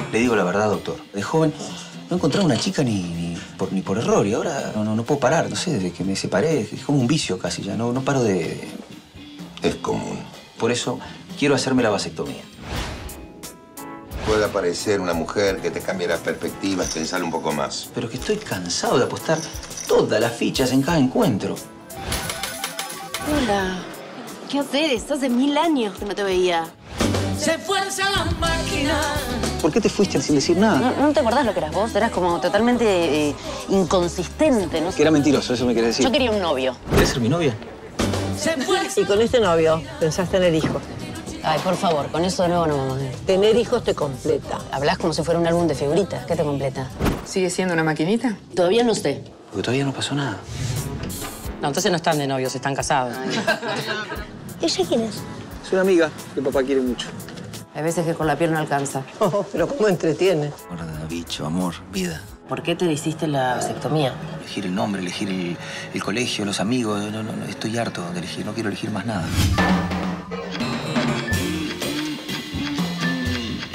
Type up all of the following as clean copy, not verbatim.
Le digo la verdad, doctor. De joven no encontraba una chica ni por error. Y ahora no puedo parar. No sé, desde que me separé, es como un vicio casi ya. No paro de... Es común. Por eso quiero hacerme la vasectomía. Puede aparecer una mujer que te cambie las perspectivas, pensar un poco más. Pero que estoy cansado de apostar todas las fichas en cada encuentro. Hola. ¿Qué haces? Hace 1000 años que no te veía. Se fuerza la máquina. ¿Por qué te fuiste sin decir nada? ¿No te acordás lo que eras vos? Eras como totalmente inconsistente, ¿no? Que era mentiroso, eso me querés decir. Yo quería un novio. ¿Querés ser mi novia? Se fuerza. Y con este novio pensás tener hijos. Ay, por favor, con eso de nuevo no, mamá. Tener hijos te completa. Hablas como si fuera un álbum de figuritas. ¿Qué te completa? ¿Sigue siendo una maquinita? Todavía no sé. Porque todavía no pasó nada. No, entonces no están de novios, están casados. ¿Ella quién es? Es una amiga que papá quiere mucho. Hay veces que con la piel no alcanza. Oh, pero cómo entretiene. Guarda, bicho, amor, vida. ¿Por qué te hiciste la vasectomía? Elegir el nombre, elegir el colegio, los amigos. No, estoy harto de elegir, no quiero elegir más nada.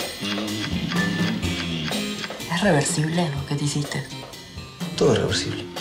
¿Es reversible lo que te hiciste? Todo es reversible.